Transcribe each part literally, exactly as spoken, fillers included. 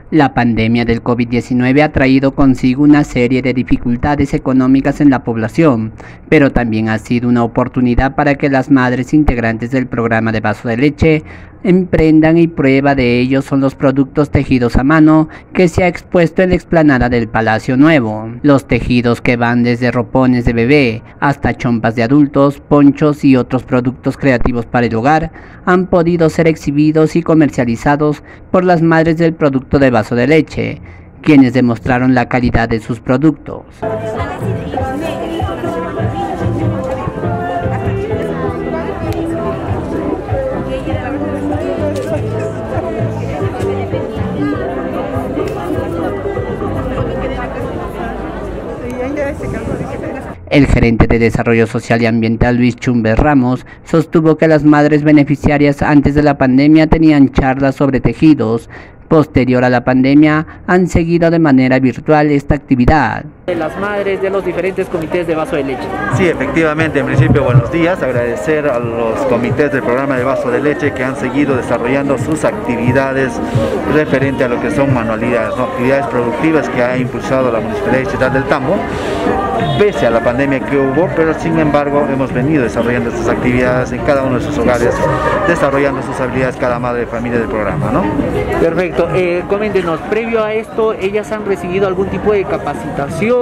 La pandemia del COVID diecinueve ha traído consigo una serie de dificultades económicas en la población, pero también ha sido una oportunidad para que las madres integrantes del programa de Vaso de Leche emprendan, y prueba de ello son los productos tejidos a mano que se ha expuesto en la explanada del Palacio Nuevo. Los tejidos, que van desde ropones de bebé hasta chompas de adultos, ponchos y otros productos creativos para el hogar, han podido ser exhibidos y comercializados por las madres del producto de Vaso de Leche, quienes demostraron la calidad de sus productos. El gerente de Desarrollo Social y Ambiental, Luis Chumbe Ramos, sostuvo que las madres beneficiarias antes de la pandemia tenían charlas sobre tejidos. Posterior a la pandemia, han seguido de manera virtual esta actividad. De las madres de los diferentes comités de Vaso de Leche. Sí, efectivamente, en principio buenos días, agradecer a los comités del programa de Vaso de Leche que han seguido desarrollando sus actividades referente a lo que son manualidades, ¿no? Actividades productivas que ha impulsado la Municipalidad Distrital del Tambo, pese a la pandemia que hubo, pero sin embargo hemos venido desarrollando estas actividades en cada uno de sus hogares, desarrollando sus habilidades cada madre de familia del programa, ¿no? Perfecto. Eh, coméntenos, previo a esto, ¿ellas han recibido algún tipo de capacitación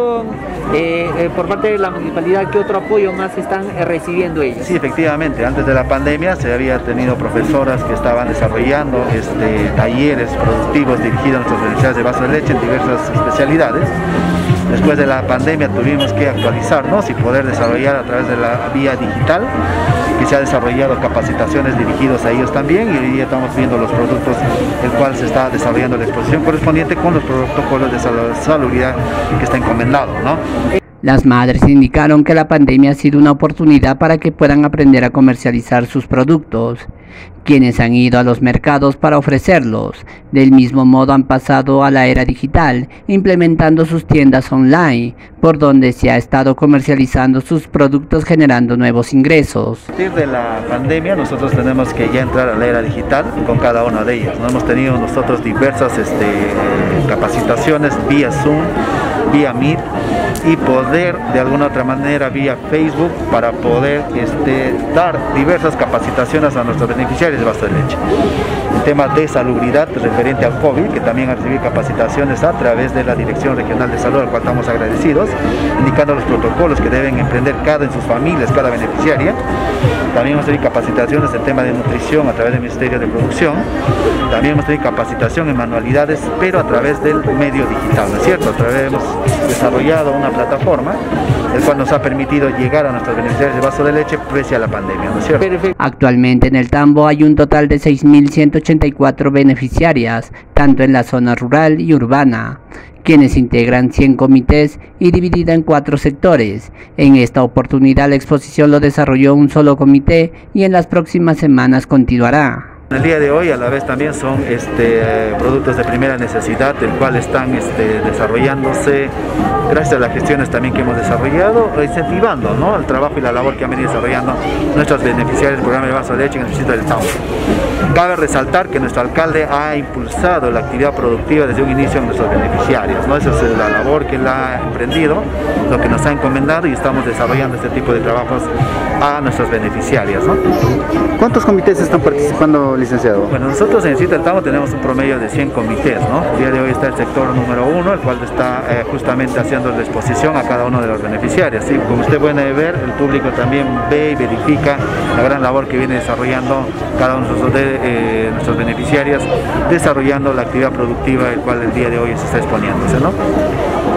eh, eh, por parte de la municipalidad? ¿Qué otro apoyo más están eh, recibiendo ellas? Sí, efectivamente, antes de la pandemia se había tenido profesoras que estaban desarrollando este, talleres productivos dirigidos a nuestras beneficiarias de Vaso de Leche en diversas especialidades. Después de la pandemia tuvimos que actualizarnos y poder desarrollar a través de la vía digital, que se ha desarrollado capacitaciones dirigidas a ellos también, y hoy estamos viendo los productos, el cual se está desarrollando la exposición correspondiente con los protocolos de salubridad que está encomendado, ¿no? Las madres indicaron que la pandemia ha sido una oportunidad para que puedan aprender a comercializar sus productos, quienes han ido a los mercados para ofrecerlos. Del mismo modo han pasado a la era digital, implementando sus tiendas online, por donde se ha estado comercializando sus productos, generando nuevos ingresos. A partir de la pandemia nosotros tenemos que ya entrar a la era digital con cada una de ellas, ¿no? Hemos tenido nosotros diversas este, capacitaciones vía Zoom, vía Meet, y poder de alguna otra manera vía Facebook para poder este, dar diversas capacitaciones a nuestros beneficiarios de Vaso de Leche. El tema de salubridad referente al COVID, que también han recibido capacitaciones a través de la Dirección Regional de Salud, al cual estamos agradecidos, indicando los protocolos que deben emprender cada en sus familias, cada beneficiaria. También hemos tenido capacitaciones en tema de nutrición a través del Ministerio de Producción. También hemos tenido capacitación en manualidades, pero a través del medio digital, ¿no es cierto? A través hemos desarrollado una plataforma, el cual nos ha permitido llegar a nuestros beneficiarios de Vaso de Leche pese a la pandemia, ¿no es cierto? Actualmente en el Tambo hay un total de seis mil ciento ochenta y cuatro beneficiarias, tanto en la zona rural y urbana, quienes integran cien comités y dividida en cuatro sectores. En esta oportunidad la exposición lo desarrolló un solo comité y en las próximas semanas continuará. El día de hoy a la vez también son este, productos de primera necesidad, el cual están este, desarrollándose gracias a las gestiones también que hemos desarrollado, incentivando, ¿no?, el trabajo y la labor que han venido desarrollando nuestros beneficiarios del programa de Vaso de Leche en el distrito del Tambo. Cabe resaltar que nuestro alcalde ha impulsado la actividad productiva desde un inicio en nuestros beneficiarios, ¿no? Esa es la labor que él ha emprendido, lo que nos ha encomendado, y estamos desarrollando este tipo de trabajos a nuestros beneficiarios, ¿no? ¿Cuántos comités están participando, licenciado? Bueno, nosotros en el distrito del Tambo tenemos un promedio de cien comités, ¿no? El día de hoy está el sector número uno, el cual está eh, justamente haciendo la exposición a cada uno de los beneficiarios, ¿sí? Como usted puede ver, el público también ve y verifica la gran labor que viene desarrollando cada uno de nuestros, de, eh, nuestros beneficiarios, desarrollando la actividad productiva, el cual el día de hoy se está exponiéndose, ¿no?